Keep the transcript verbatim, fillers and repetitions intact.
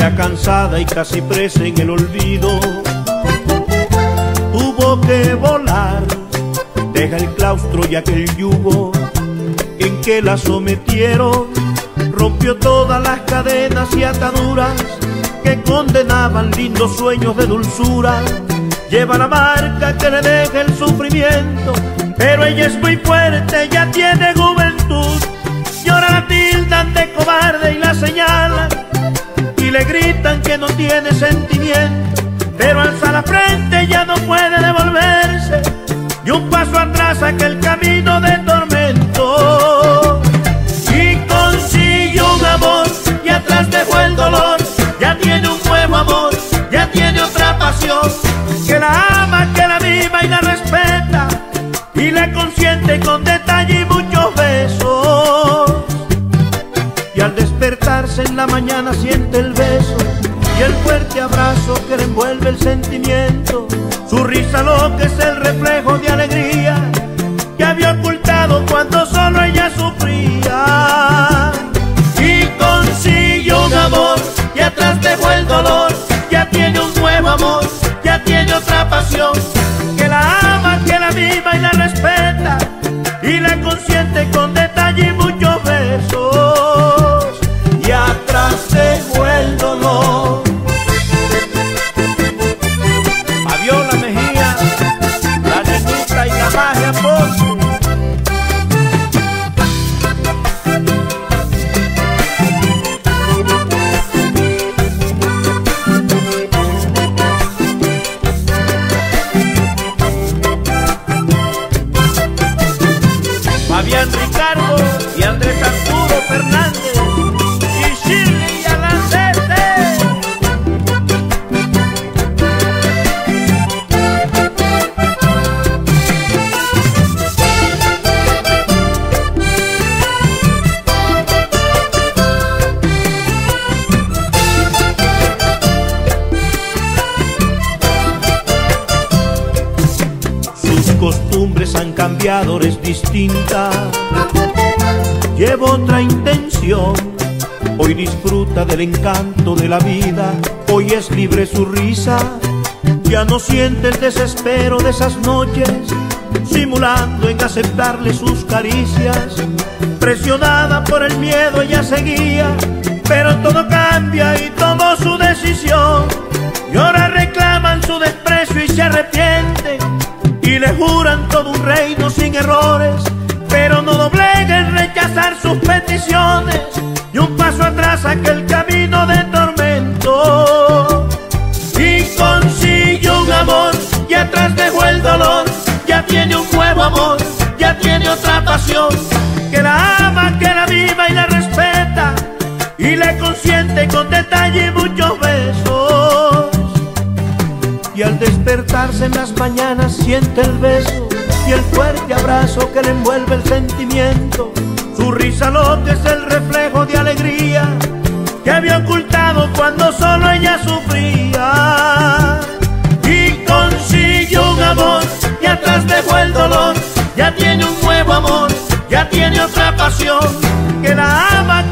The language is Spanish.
ya cansada y casi presa en el olvido, tuvo que volar. Deja el claustro y aquel yugo en que la sometieron, rompió todas las cadenas y ataduras que condenaban lindos sueños de dulzura. Lleva la marca que le deja el sufrimiento, pero ella es muy fuerte, ya tiene juventud. Y ahora la tildan de cobarde y la señalan y le gritan que no tiene sentimiento, pero alza la frente, ya no puede devolverse, y un paso atrás aquel camino de tormento. Y consiguió un amor y atrás dejó el dolor, ya tiene un nuevo amor, ya tiene otra pasión, que la ama, que la viva y la respeta, y la consiente con detalle y muchos besos. Y al despertarse en la mañana siente el beso y el fuerte abrazo que le envuelve el sentimiento. Su risa lo que es el reflejo de alegría que había ocultado cuando solo ella sufría. Y consiguió un amor y atrás dejó el dolor, ya tiene un nuevo amor, ya tiene otra pasión, que la ama, que la viva y la respeta, y la consiente con detalle y muchos besos. Y atrás dejó el dolor. Fabiola Mejía, la nenita y la magia Ponce. Fabián Ricardo y Andrés Arturo Fernández y Shirley Alandete. Sus costumbres han cambiado, es distinta, lleva otra intención. Hoy disfruta del encanto de la vida, hoy es libre su risa, ya no siente el desespero de esas noches, simulando en aceptarle sus caricias. Presionada por el miedo ella seguía, pero todo cambia y tomó su decisión. Y ahora reclaman su desprecio y se arrepienten, y le juran todo un reino sin errores, pero no doblega en rechazar sus peticiones, y un paso atrás aquel camino de tormento. Y consiguió un amor y atrás dejó el dolor, ya tiene un nuevo amor, ya tiene otra pasión, que la ama, que la viva y la respeta, y le consiente con detalle y muchos besos. Y al despertarse en las mañanas siente el beso y el fuerte abrazo que le envuelve el sentimiento. Su risa lo que es el reflejo de alegría que había ocultado cuando solo ella sufría. Y consiguió un amor y atrás dejó el dolor, ya tiene un nuevo amor, ya tiene otra pasión, que la ama,